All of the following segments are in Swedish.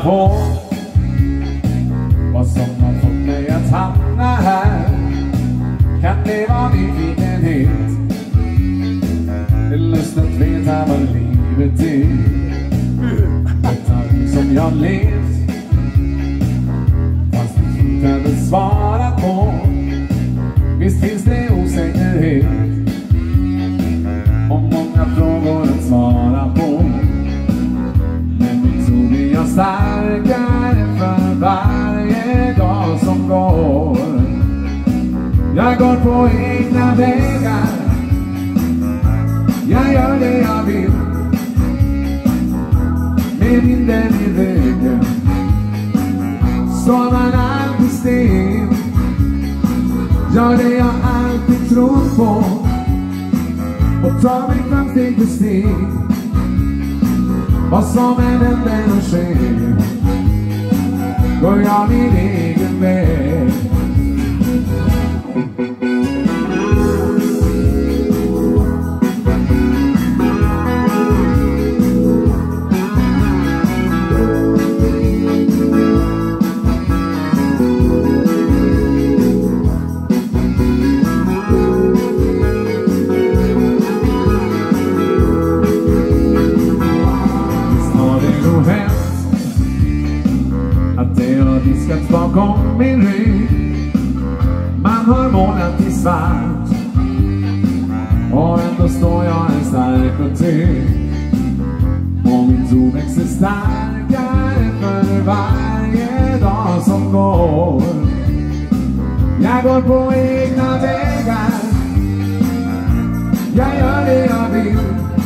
på vad som har fått mig att hamna här. Kan det vara nyfikenhet eller lust att veta vad livet är? Ett som jag levt fast det inte hade svarat på. Visst finns det osäkerhet och många frågor att svara på. Men vi tror vi är starkare för varje dag som går. Jag går på egna vägar, jag gör det jag vill. Med vinden i ryggen står man alltid still. Gör det jag alltid tror på och tar mig fram steg för steg. Vad som än händer och sker går jag min egen väg. Bakom min rygg man har målat i svart och ändå står jag en stark och trygg. Och min tro växer starkare för varje dag som går. Jag går på egna vägar, jag gör det jag vill.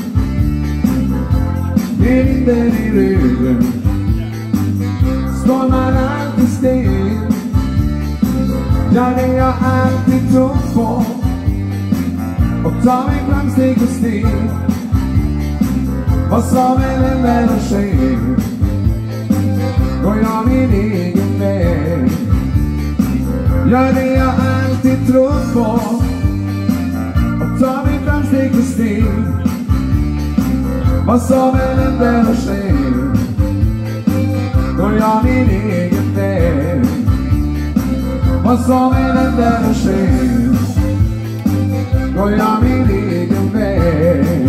Med vinden i ryggen står man alltid still. Gör det jag alltid tror på och tar mig fram steg för steg. Vad som än händer och sker går jag min egen väg. Gör det jag alltid tror på och tar mig fram steg för steg. Vad som än händer och sker går jag min egen väg. Vad som än händer och sker går jag min egen väg.